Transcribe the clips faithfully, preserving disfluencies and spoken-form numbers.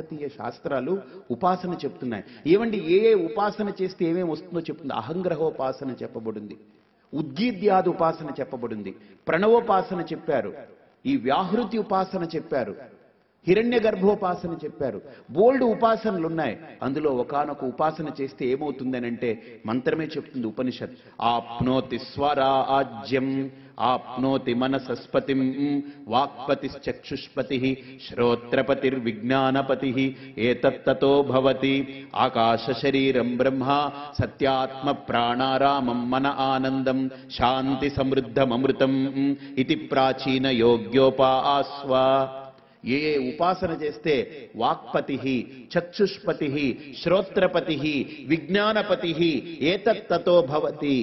భారతీయ శాస్త్రాలు ఉపాసన చెప్తున్నాయి. ఏమండి, ఏ ఏ ఉపాసన చేస్తే ఏమేమి వస్తుందో చెప్తుంది. అహంగ్రహోపాసన చెప్పబడింది, ఉద్గీత్యాది ఉపాసన చెప్పబడింది, ప్రణవోపాసన చెప్పారు, ఈ వ్యాహృతి ఉపాసన చెప్పారు, హిరణ్య గర్భోపాసన చెప్పారు. బోల్డ్ ఉపాసనలు ఉన్నాయి. అందులో ఒకానొక ఉపాసన చేస్తే ఏమవుతుందనంటే మంత్రమే చెప్తుంది ఉపనిషత్. ఆప్నోతి స్వరాజ్యం ఆప్నోతి మనసస్పతిం వాక్పతిశ్చక్షుష్పతి శ్రోత్రపతిర్విజ్ఞానపతి ఏతత్తతో భవతి ఆకాశ శరీరం బ్రహ్మ సత్యాత్మ ప్రాణారామం మన ఆనందం శాంతి సమృద్ధమమృతం ఇది ప్రాచీన యోగ్యోపాస్వ. ఏ ఏ ఉపాసన చేస్తే వాక్పతి చక్షుష్పతి శ్రోత్రపతి విజ్ఞానపతి ఏతత్తతో భవతి.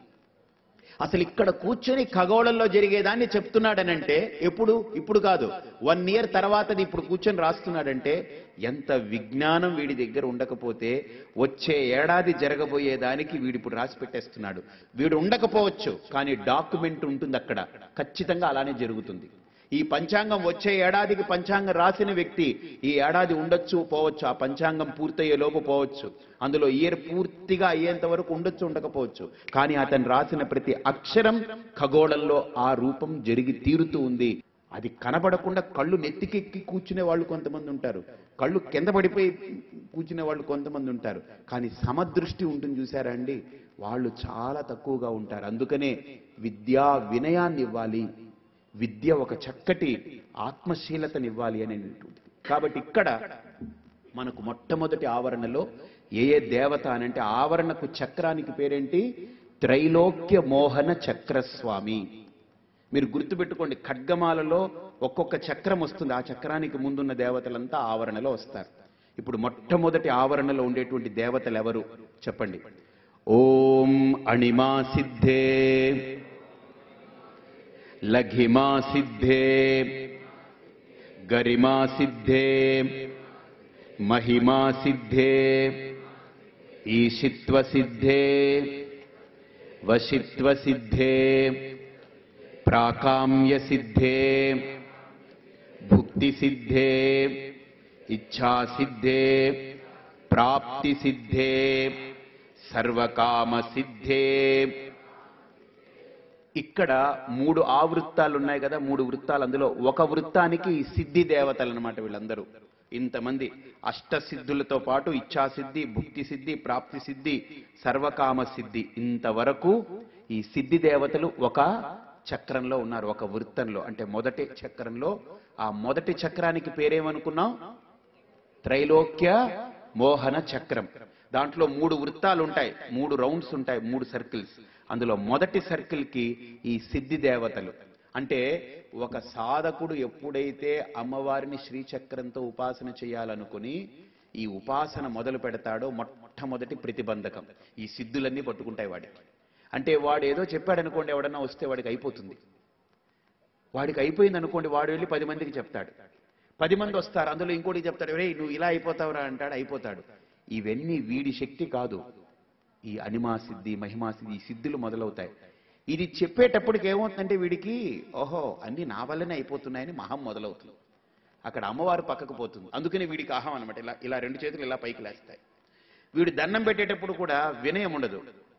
అసలు ఇక్కడ కూర్చొని ఖగోళంలో జరిగేదాన్ని చెప్తున్నాడనంటే ఎప్పుడు ఇప్పుడు కాదు, వన్ ఇయర్ తర్వాతది ఇప్పుడు కూర్చొని రాస్తున్నాడంటే ఎంత విజ్ఞానం వీడి దగ్గర ఉండకపోతే వచ్చే ఏడాది జరగబోయేదానికి వీడు ఇప్పుడు రాసి పెట్టేస్తున్నాడు. వీడు ఉండకపోవచ్చు, కానీ డాక్యుమెంట్ ఉంటుంది అక్కడ, ఖచ్చితంగా అలానే జరుగుతుంది. ఈ పంచాంగం వచ్చే ఏడాదికి పంచాంగం రాసిన వ్యక్తి ఈ ఏడాది ఉండొచ్చు పోవచ్చు, ఆ పంచాంగం పూర్తయ్యే లోపు పోవచ్చు, అందులో ఇయర్ పూర్తిగా అయ్యేంత వరకు ఉండొచ్చు ఉండకపోవచ్చు, కానీ అతను రాసిన ప్రతి అక్షరం ఖగోళంలో ఆ రూపం జరిగి తీరుతూ ఉంది. అది కనబడకుండా కళ్ళు నెత్తికెక్కి కూర్చునే వాళ్ళు కొంతమంది ఉంటారు, కళ్ళు కింద పడిపోయి కూర్చునే వాళ్ళు కొంతమంది ఉంటారు, కానీ సమదృష్టి ఉంటుంది చూసారా అండి, వాళ్ళు చాలా తక్కువగా ఉంటారు. అందుకనే విద్యా వినయాన్ని ఇవ్వాలి, విద్య ఒక చక్కటి ఆత్మశీలతనివ్వాలి అనేటువంటిది. కాబట్టి ఇక్కడ మనకు మొట్టమొదటి ఆవరణలో ఏ ఏ దేవత అనంటే ఆవరణకు చక్రానికి పేరేంటి? త్రైలోక్య మోహన చక్రస్వామి. మీరు గుర్తుపెట్టుకోండి, ఖడ్గమాలలో ఒక్కొక్క చక్రం వస్తుంది, ఆ చక్రానికి ముందున్న దేవతలంతా ఆవరణలో వస్తారు. ఇప్పుడు మొట్టమొదటి ఆవరణలో ఉండేటువంటి దేవతలు ఎవరు చెప్పండి? ఓం అణిమా సిద్ధే లఘిమా సిద్ధే గరిమా సిద్ధే మహిమా సిద్ధే ఈశిత్వ సిద్ధే వశిత్వ సిద్ధే ప్రాకామ్య సిద్ధే భుక్తి సిద్ధే ఇచ్ఛా సిద్ధే ప్రాప్తి సిద్ధే సర్వకామ సిద్ధే. ఇక్కడ మూడు ఆవృత్తాలు ఉన్నాయి కదా, మూడు వృత్తాలు, అందులో ఒక వృత్తానికి సిద్ధి దేవతలు అన్నమాట వీళ్ళందరూ. ఇంతమంది అష్టసిద్ధులతో పాటు ఇచ్ఛాసిద్ధి, భుక్తి సిద్ధి, ప్రాప్తి సిద్ధి, సర్వకామ సిద్ధి, ఇంతవరకు ఈ సిద్ధి దేవతలు ఒక చక్రంలో ఉన్నారు, ఒక వృత్తంలో. అంటే మొదటి చక్రంలో, ఆ మొదటి చక్రానికి పేరేమనుకున్నాం? త్రైలోక్య మోహన చక్రం. దాంట్లో మూడు వృత్తాలు ఉంటాయి, మూడు రౌండ్స్ ఉంటాయి, మూడు సర్కిల్స్. అందులో మొదటి సర్కిల్ కి ఈ సిద్ధి దేవతలు. అంటే ఒక సాధకుడు ఎప్పుడైతే అమ్మవారిని శ్రీచక్రంతో ఉపాసన చేయాలనుకుని ఈ ఉపాసన మొదలు పెడతాడో మొట్టమొదటి ప్రతిబంధకం ఈ సిద్ధులన్నీ పట్టుకుంటాయి వాడికి. అంటే వాడు ఏదో చెప్పాడు అనుకోండి, ఎవడన్నా వస్తే వాడికి అయిపోతుంది. వాడికి అయిపోయింది అనుకోండి, వాడు వెళ్ళి పది మందికి చెప్తాడు, పది మంది వస్తారు, అందులో ఇంకోటి చెప్తాడు, రే నువ్వు ఇలా అయిపోతావురా అంటాడు, అయిపోతాడు. ఇవన్నీ వీడి శక్తి కాదు, ఈ అనిమా సిద్ధి, మహిమా సిద్ధి, ఈ సిద్ధులు మొదలవుతాయి. ఇది చెప్పేటప్పటికి ఏమవుతుందంటే వీడికి ఓహో అన్ని నా వల్లనే అయిపోతున్నాయని మహం మొదలవుతుంది. అక్కడ అమ్మవారు పక్కకు పోతుంది, అందుకని వీడికి అహం అనమాట. ఇలా ఇలా రెండు చేతులు ఇలా పైకి లేస్తాయి. వీడు దండం పెట్టేటప్పుడు కూడా వినయం ఉండదు.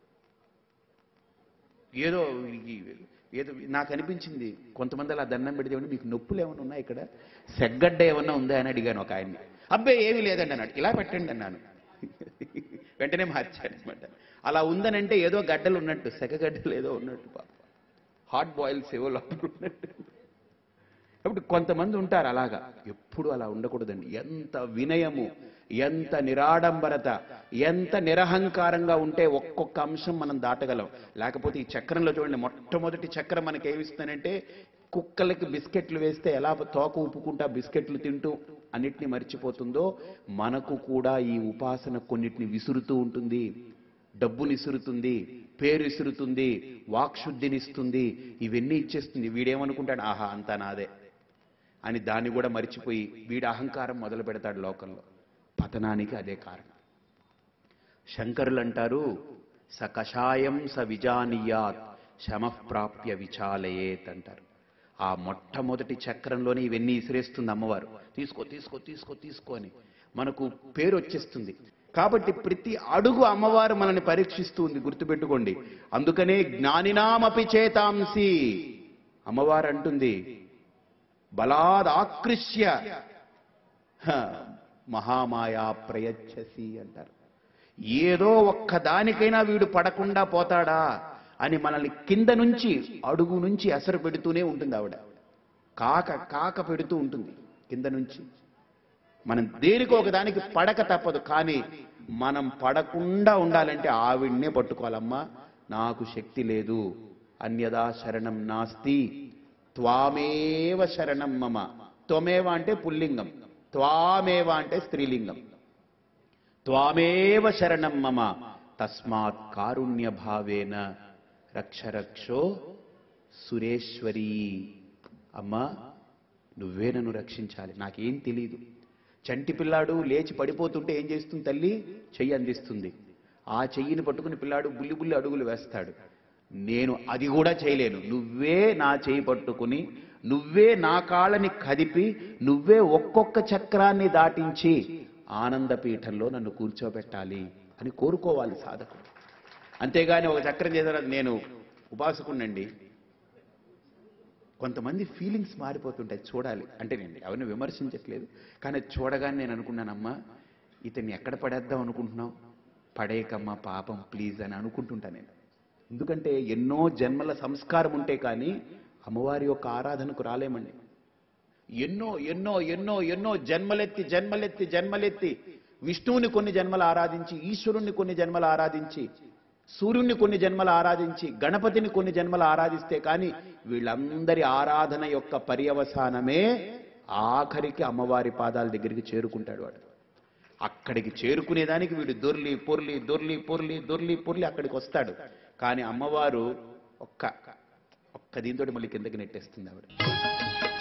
ఏదో ఏదో నాకు అనిపించింది, కొంతమంది అలా దండం పెడితే మీకు నొప్పులు ఏమైనా ఉన్నాయి, ఇక్కడ సెగ్గడ్డ ఏమన్నా ఉందా అని అడిగాను ఒక ఆయన్ని. అబ్బాయి ఏమీ లేదండి అన్నాడు. ఇలా పెట్టండి అన్నాను, వెంటనే మార్చాడు అనమాట. అలా ఉందనంటే ఏదో గడ్డలు ఉన్నట్టు, సెగగడ్డలు ఏదో ఉన్నట్టు, పాప హాట్ బాయిల్స్ ఏవో లోపల ఉన్నట్టు. కాబట్టి కొంతమంది ఉంటారు అలాగా. ఎప్పుడు అలా ఉండకూడదండి. ఎంత వినయము, ఎంత నిరాడంబరత, ఎంత నిరహంకారంగా ఉంటే ఒక్కొక్క అంశం మనం దాటగలం. లేకపోతే ఈ చక్రంలో చూడండి, మొట్టమొదటి చక్రం మనకి ఏమిస్తుందంటే కుక్కలకి బిస్కెట్లు వేస్తే ఎలా తోక ఊపుకుంటా బిస్కెట్లు తింటూ అన్నిటిని మర్చిపోతుందో మనకు కూడా ఈ ఉపాసన కొన్నిటిని విసురుతూ ఉంటుంది. డబ్బుని ఇసురుతుంది, పేరు ఇసురుతుంది, వాక్శుద్ధినిస్తుంది, ఇవన్నీ ఇచ్చేస్తుంది. వీడేమనుకుంటాడు, ఆహా అంతా నాదే అని దాన్ని కూడా మర్చిపోయి వీడి అహంకారం మొదలు పెడతాడు లోకంలో. పతనానికి అదే కారణం. శంకరులు అంటారు, స కషాయం స విజానీయాత్ శమఃప్రాప్య విచాలయేత్ అంటారు. ఆ మొట్టమొదటి చక్రంలోనే ఇవన్నీ ఇసిరేస్తుంది అమ్మవారు. తీసుకో తీసుకో తీసుకో తీసుకో అని. మనకు పేరు వచ్చేస్తుంది. కాబట్టి ప్రతి అడుగు అమ్మవారు మనల్ని పరీక్షిస్తూ ఉంది, గుర్తుపెట్టుకోండి. అందుకనే జ్ఞానినామపి చేతాంసి అమ్మవారు అంటుంది, బలాదాకృష్య మహామాయా ప్రయచ్చసి అంటారు. ఏదో ఒక్కదానికైనా వీడు పడకుండా పోతాడా అని మనల్ని కింద నుంచి అడుగు నుంచి అసరు పెడుతూనే ఉంటుంది ఆవిడ. కాక కాక పెడుతూ ఉంటుంది కింద నుంచి. మనం దేనికో ఒకదానికి పడక తప్పదు, కానీ మనం పడకుండా ఉండాలంటే ఆవిడ్నే పట్టుకోవాలమ్మా. నాకు శక్తి లేదు, అన్యదా శరణం నాస్తి, త్వామేవ శరణం మమ. త్వమేవ అంటే పుల్లింగం, త్వామేవ అంటే స్త్రీలింగం. త్వామేవ శరణం మమ తస్మాత్ కారుణ్య భావేన రక్ష రక్షో సురేశ్వరీ. అమ్మా నువ్వే నన్ను రక్షించాలి, నాకేం తెలీదు. చంటి పిల్లాడు లేచి పడిపోతుంటే ఏం చేస్తుంది తల్లి? చెయ్యి అందిస్తుంది. ఆ చెయ్యిని పట్టుకుని పిల్లాడు బుల్లి బుల్లి అడుగులు వేస్తాడు. నేను అది కూడా చేయలేను, నువ్వే నా చెయ్యి పట్టుకుని, నువ్వే నా కాళ్ళని కదిపి, నువ్వే ఒక్కొక్క చక్రాన్ని దాటించి ఆనందపీఠంలో నన్ను కూర్చోబెట్టాలి అని కోరుకోవాలి సాధకుడు. అంతేగాని ఒక చక్రం చేసిన నేను ఉపాసకునండి. కొంతమంది ఫీలింగ్స్ మారిపోతుంటాయి, చూడాలి. అంటే నేను ఎవరిని విమర్శించట్లేదు, కానీ చూడగానే నేను అనుకున్నానమ్మా, ఇతన్ని ఎక్కడ పడేద్దాం అనుకుంటున్నావు, పడేకమ్మా పాపం ప్లీజ్ అని అనుకుంటుంటా నేను. ఎందుకంటే ఎన్నో జన్మల సంస్కారం ఉంటే కానీ అమ్మవారి యొక్క ఆరాధనకు రాలేమండి. ఎన్నో ఎన్నో ఎన్నో ఎన్నో జన్మలెత్తి జన్మలెత్తి జన్మలెత్తి విష్ణువుని కొన్ని జన్మలు ఆరాధించి, ఈశ్వరుణ్ణి కొన్ని జన్మలు ఆరాధించి, సూర్యుణ్ణి కొన్ని జన్మలు ఆరాధించి, గణపతిని కొన్ని జన్మలు ఆరాధిస్తే కానీ వీళ్ళందరి ఆరాధన యొక్క పర్యవసానమే ఆఖరికి అమ్మవారి పాదాల దగ్గరికి చేరుకుంటాడు వాడు. అక్కడికి చేరుకునేదానికి వీడు దొర్లి పొర్లి దొర్లి పొర్లి దొర్లి పొర్లి అక్కడికి వస్తాడు. కానీ అమ్మవారు ఒక్క ఒక్క దీంతో మళ్ళీ కిందకి నెట్టేస్తుంది ఆవిడ.